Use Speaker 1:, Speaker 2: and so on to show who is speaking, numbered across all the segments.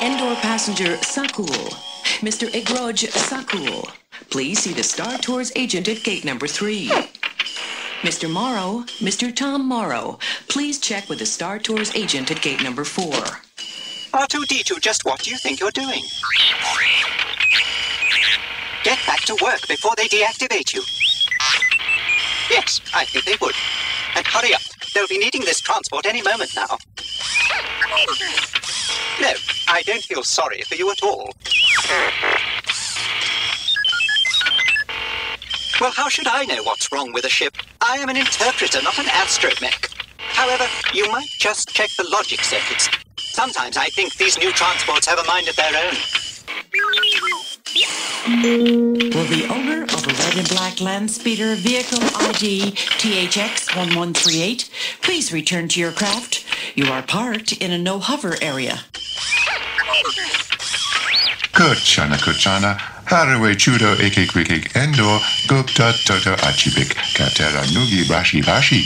Speaker 1: Endor passenger Sakul, Mr. Egroj Sakul, please see the Star Tours agent at gate number 3. Mr. Morrow, Mr. Tom Morrow, please check with the Star Tours agent at gate number 4.
Speaker 2: R2-D2, just what do you think you're doing? Get back to work before they deactivate you. Yes, I think they would. And hurry up. They'll be needing this transport any moment now. No, I don't feel sorry for you at all. Well, how should I know what's wrong with a ship? I am an interpreter, not an astromech. However, you might just check the logic circuits. Sometimes I think these new transports have a mind of their own.
Speaker 3: Will the owner of a red and black land speeder vehicle ID THX1138 please return to your craft? You are parked in a no-hover area.
Speaker 4: Kuchana, Haraway Chudo Ekik Wikik Endor, Gupta Toto Achibik, Katera Nugi Bashi Bashi.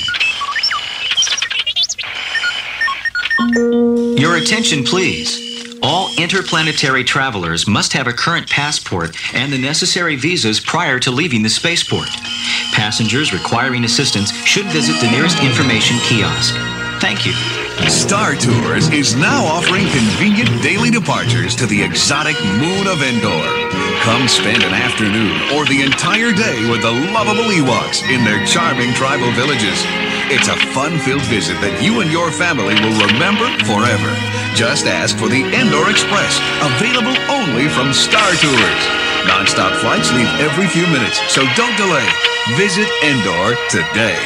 Speaker 5: Your attention, please. All interplanetary travelers must have a current passport and the necessary visas prior to leaving the spaceport. Passengers requiring assistance should visit the nearest information kiosk. Thank you.
Speaker 6: Star Tours is now offering convenient daily departures to the exotic moon of Endor. Come spend an afternoon or the entire day with the lovable Ewoks in their charming tribal villages. It's a fun-filled visit that you and your family will remember forever. Just ask for the Endor Express, available only from Star Tours. Non-stop flights leave every few minutes, so don't delay. Visit Endor today.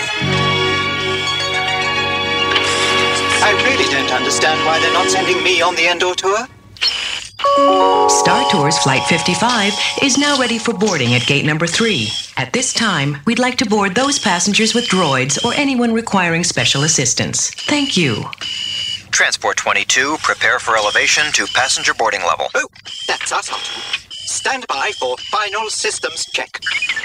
Speaker 2: I really don't understand why they're not sending me on the Endor tour.
Speaker 1: Star Tours Flight 55 is now ready for boarding at gate number 3. At this time, we'd like to board those passengers with droids or anyone requiring special assistance. Thank you.
Speaker 7: Transport 22, prepare for elevation to passenger boarding level.
Speaker 2: Oh, that's us, R2. Stand by for final systems check.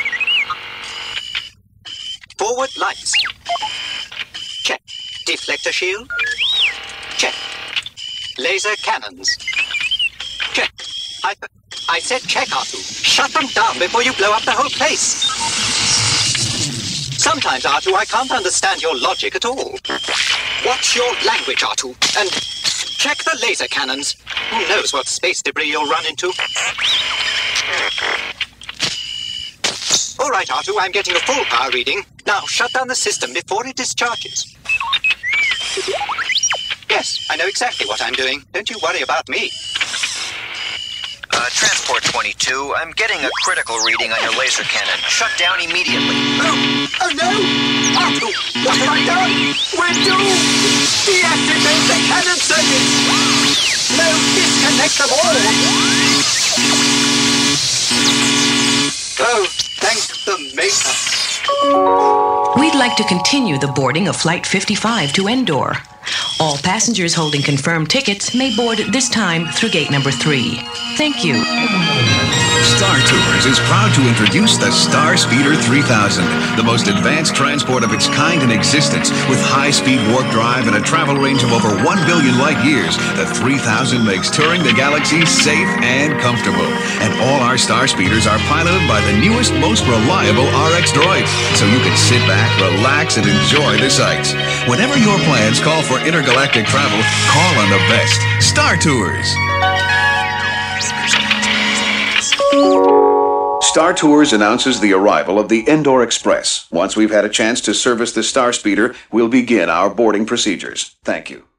Speaker 2: Forward lights. Check. Deflector shield. Check. Laser cannons. Check. I said check, R2. Shut them down before you blow up the whole place. Sometimes, R2, I can't understand your logic at all. Watch your language, R2, and check the laser cannons. Who knows what space debris you'll run into? All right, R2, I'm getting a full power reading. Now, shut down the system before it discharges. Yes, I know exactly what I'm doing. Don't you worry about me.
Speaker 7: Transport 22, I'm getting a critical reading on your laser cannon. Shut down immediately.
Speaker 2: Oh no! R2, what have I done? We're doomed! Deactivate the cannon circuits! No, disconnect them all! Oh, thank the Maker.
Speaker 1: We'd like to continue the boarding of Flight 55 to Endor. All passengers holding confirmed tickets may board this time through gate number 3. Thank you.
Speaker 6: Star Tours is proud to introduce the Star Speeder 3000, the most advanced transport of its kind in existence. With high-speed warp drive and a travel range of over 1 billion light years, the 3000 makes touring the galaxy safe and comfortable. And all our Star Speeders are piloted by the newest, most reliable RX droids, so you can sit back, relax, and enjoy the sights. Whenever your plans call for intergalactic travel, call on the best. Star Tours. Star Tours announces the arrival of the Endor Express. Once we've had a chance to service the Star Speeder, we'll begin our boarding procedures. Thank you.